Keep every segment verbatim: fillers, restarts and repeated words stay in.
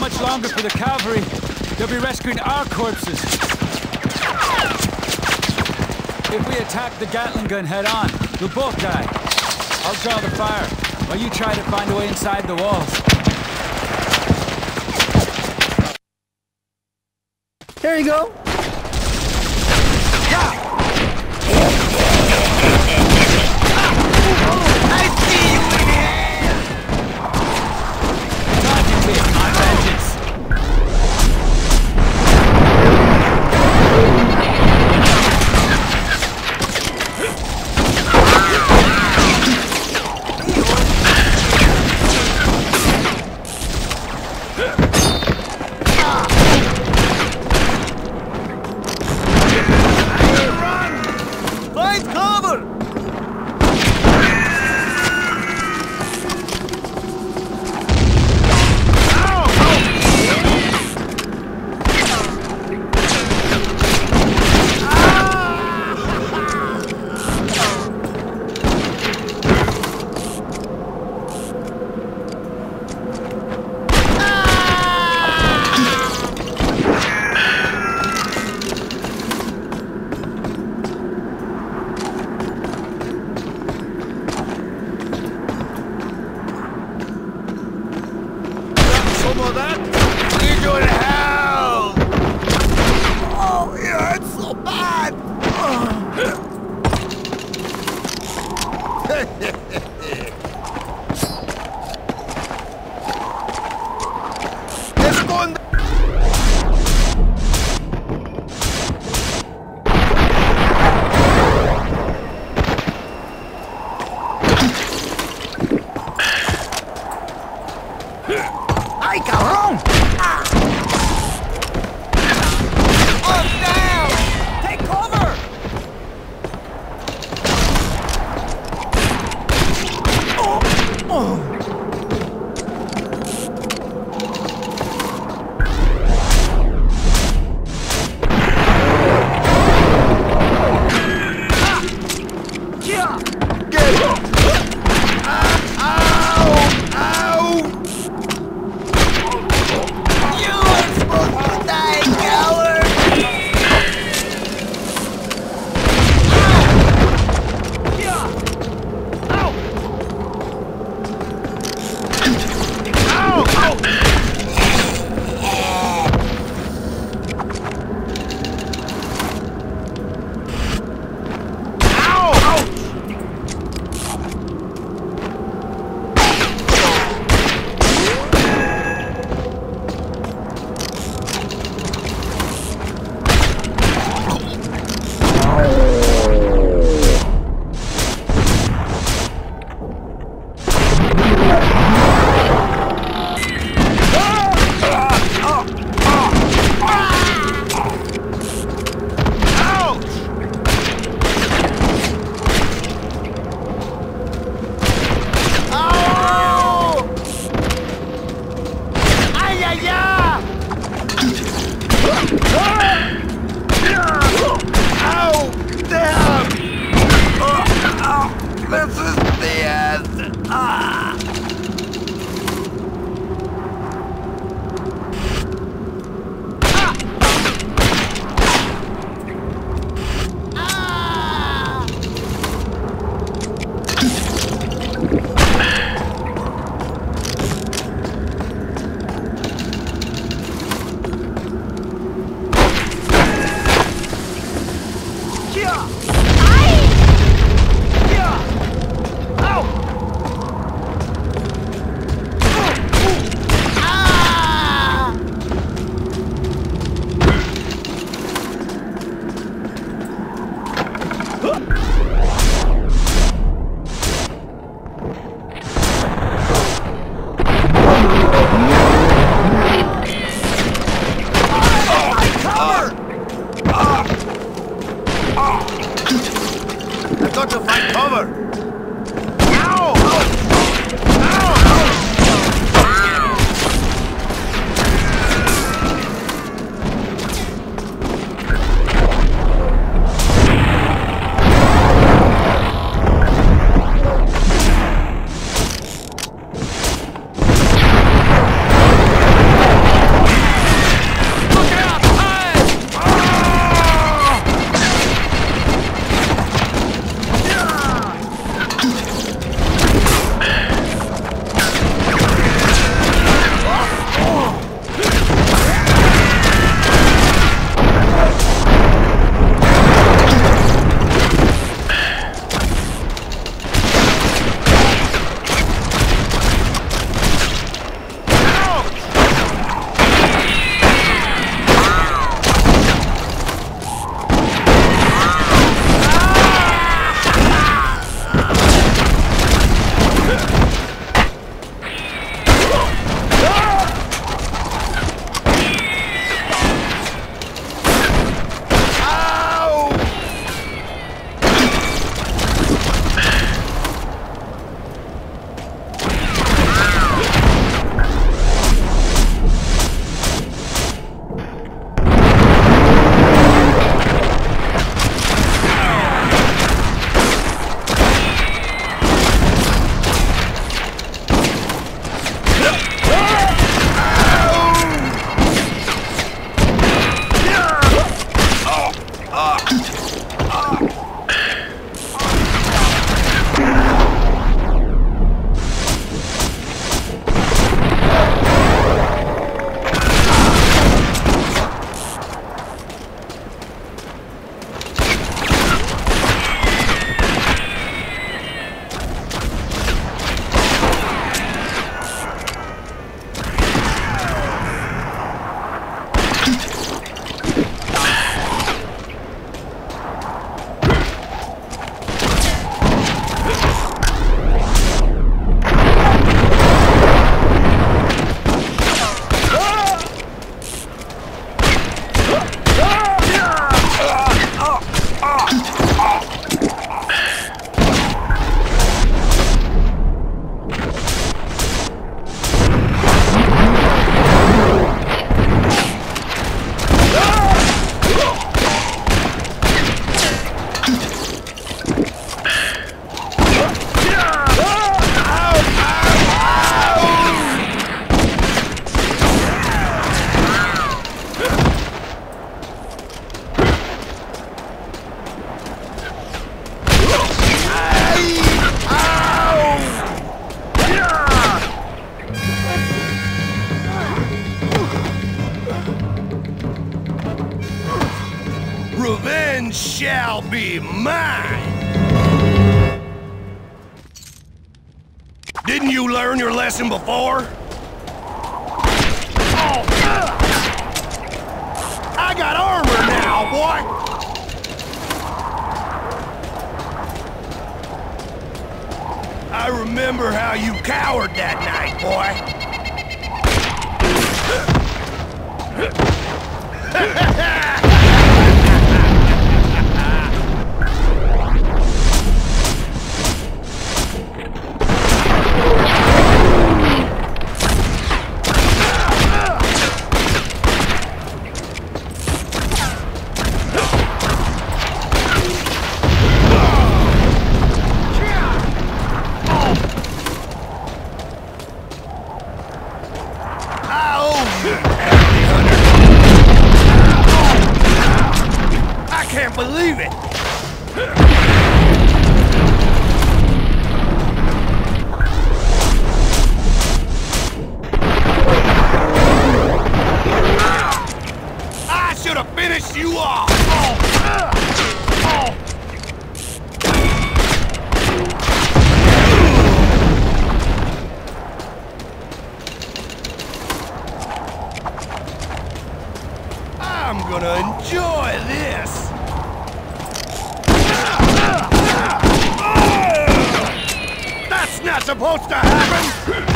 much longer for the cavalry. They'll be rescuing our corpses. If we attack the Gatling gun head-on, we'll both die. I'll draw the fire, while you try to find a way inside the walls. Here you go. I see you in here! Target my vengeance. Revenge shall be mine! Didn't you learn your lesson before? Oh, uh, I got armor now, boy! I remember how you cowered that night, boy. I can't believe it! I should have finished you off! Oh. Oh. I'm gonna enjoy this! That's not supposed to happen!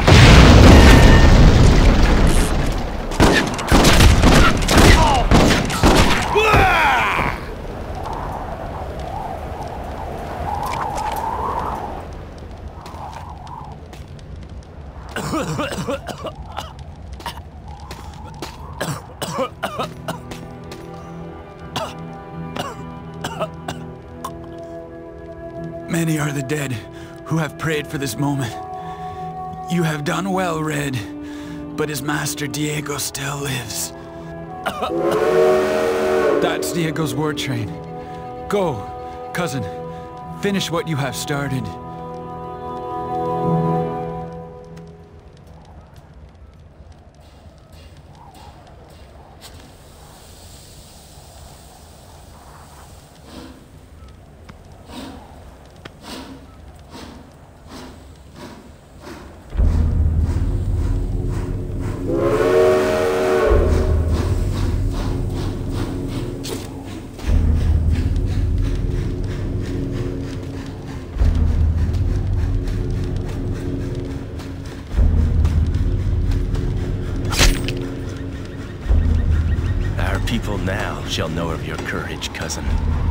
Many are the dead who have prayed for this moment. You have done well, Red, but his master Diego still lives. That's Diego's war train. Go, cousin, finish what you have started. People now shall know of your courage, cousin.